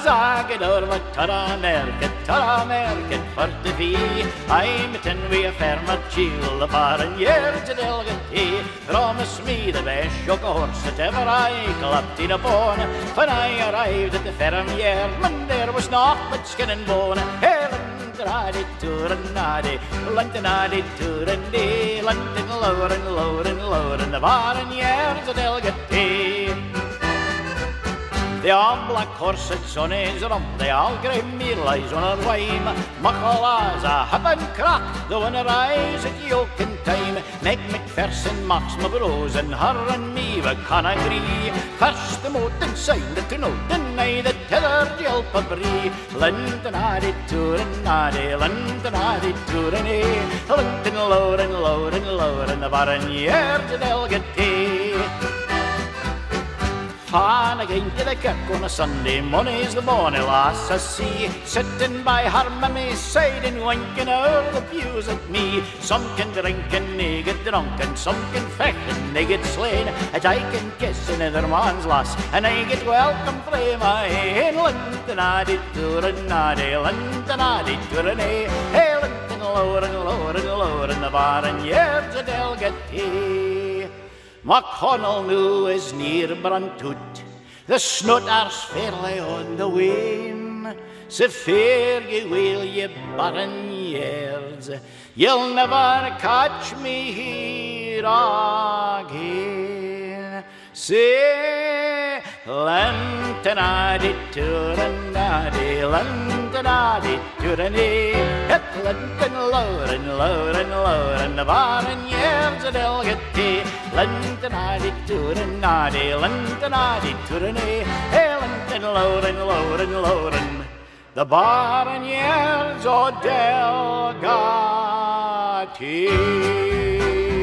zagen over met Taramerken for de vie. I'm a tin we a fermat chill, the Barnyards at Delgaty. From a smede by shook a horse that ever I clapped in a bone. When I arrived at the Ferryard, man, there was naught but skin and bone. Lantanadi, Turanadi, Lantanadi, Turandi, Lantan Lauren, the Barnyards at Delgaty. The all black horses on his rump, they all grey meal eyes on her wime. Muckle's a hub and crack, the winner rise at yoking time. Meg McPherson marks my bros, and her and me we can agree. First the moat and sign the to note, and I the tether yelp a brie. Lantanadi, Turanadi, Lantanadi, Turani, Lantan Lauren, the Barnyards at Delgaty. Fan again to the kirk on a Sunday, money's the bonny lass I see, sitting by her mammy's side and winking out the pews at me. Some can drink and they get drunk, and some can fecht and they get slain, as I can kiss another man's lass, and I get welcome frae my hain. Lantanadi, Turanadi, Lantanadi, Turani, hey, Lantan Lauren, the Barnyards at Delgaty. McConnell knew is near Brantwood, the snooters fairly on the wane. So fare ye well, ye Barnyards, you'll never catch me here again. Say, Lantanadi, Turanadi, Lantanadi, Turani, at Lantan Lauren, the Barnyards at Delgaty. Lantanadi, Turanadi, Lantanadi, Turani, hey, Lantan Lauren, the Barnyards at Delgaty.